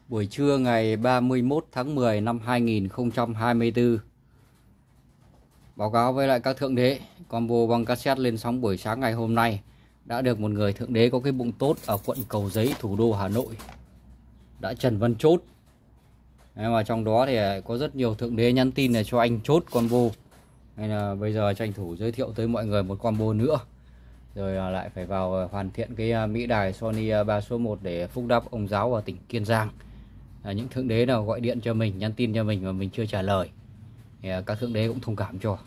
Buổi trưa ngày 31 tháng 10 năm 2024. Báo cáo với lại các thượng đế, combo băng cassette lên sóng buổi sáng ngày hôm nay đã được một người thượng đế có cái bụng tốt ở quận Cầu Giấy, thủ đô Hà Nội đã trần văn chốt. Đấy, mà trong đó thì có rất nhiều thượng đế nhắn tin là cho anh chốt combo. Nên là bây giờ tranh thủ giới thiệu tới mọi người một combo nữa. Rồi lại phải vào hoàn thiện cái Mỹ đài Sony 3 số 1 để phúc đáp ông giáo ở tỉnh Kiên Giang. Những thượng đế nào gọi điện cho mình, nhắn tin cho mình mà mình chưa trả lời thì các thượng đế cũng thông cảm cho.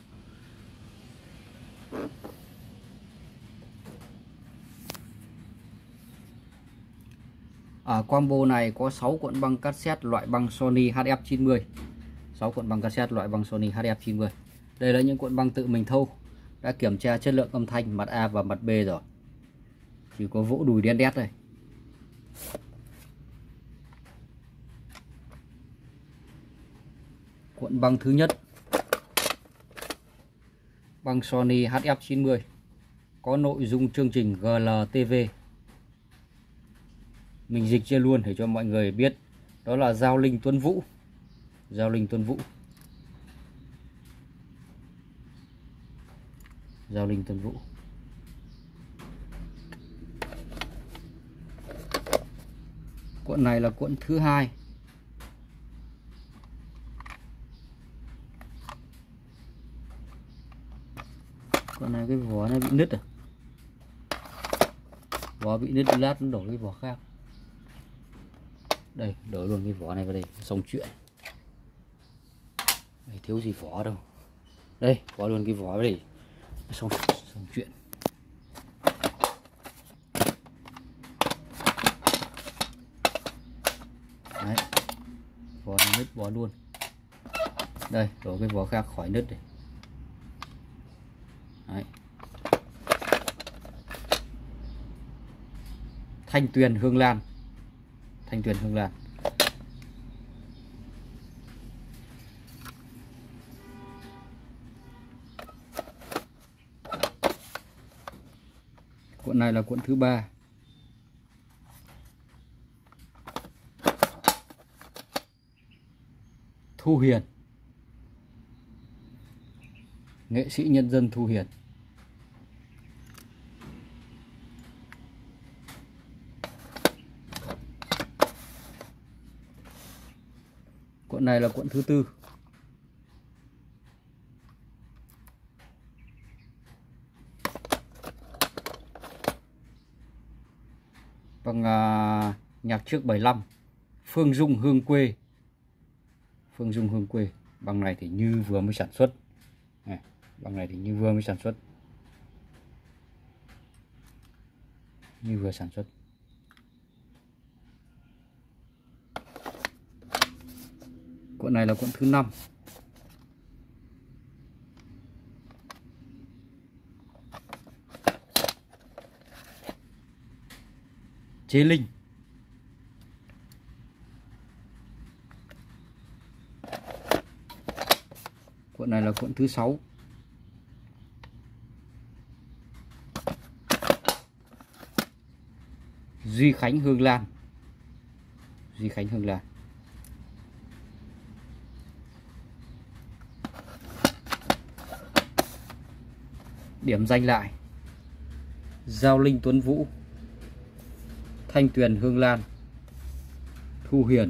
Ở combo này có 6 cuộn băng cassette loại băng Sony HF90. 6 cuộn băng cassette loại băng Sony HF90. Đây là những cuộn băng tự mình thâu, đã kiểm tra chất lượng âm thanh mặt A và mặt B rồi. Chỉ có vỗ đùi đen đét thôi. Cuộn băng thứ nhất, băng Sony HF90, có nội dung chương trình GLTV. Mình dịch cho luôn để cho mọi người biết, đó là Giao Linh Tuấn Vũ. Giao Linh Tuấn Vũ. Giao Linh Tuấn Vũ. Cuộn này là cuộn thứ hai. Cuộn này cái vỏ nó bị nứt rồi. Vỏ bị nứt, lát nó đổ cái vỏ khác. Đây, đổ luôn cái vỏ này vào đây, xong chuyện. Đây, thiếu gì vỏ đâu. Đây, bỏ luôn cái vỏ vào đây, xong chuyện. Đấy, vỏ này nứt, bỏ luôn. Đây, đổ cái vỏ khác khỏi nứt đây. Đấy. Thanh Tuyền Hương Lan. Thanh Tuyền Hương Lan. Cuộn này là cuộn thứ ba. Thu Hiền. Nghệ sĩ nhân dân Thu Hiền. Cuộn này là cuộn thứ tư. Bằng nhạc trước 75, Phương Dung Hương Quê. Phương Dung Hương Quê. Bằng này thì như vừa mới sản xuất. Này, bằng này thì như vừa mới sản xuất. Như vừa sản xuất. Cuộn này là cuộn thứ 5. Chế Linh. Cuộn này là cuộn thứ 6. Duy Khánh Hương Lan. Duy Khánh Hương Lan. Điểm danh lại: Giao Linh Tuấn Vũ, Thanh Tuyền Hương Lan, Thu Hiền,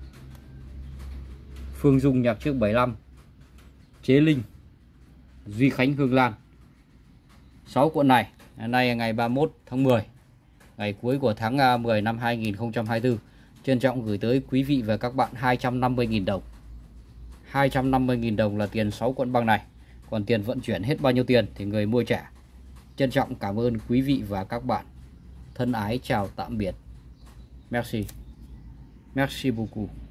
Phương Dung nhạc trước 75, Chế Linh, Duy Khánh Hương Lan. 6 cuộn này, nay ngày 31 tháng 10, ngày cuối của tháng 10 năm 2024, trân trọng gửi tới quý vị và các bạn 250.000 đồng. 250.000 đồng là tiền 6 cuộn băng này. Còn tiền vận chuyển hết bao nhiêu tiền thì người mua trả. Trân trọng cảm ơn quý vị và các bạn. Thân ái chào tạm biệt. Merci. Merci beaucoup.